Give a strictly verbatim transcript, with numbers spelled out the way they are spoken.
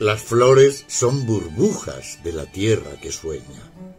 Las flores son burbujas de la tierra que sueña.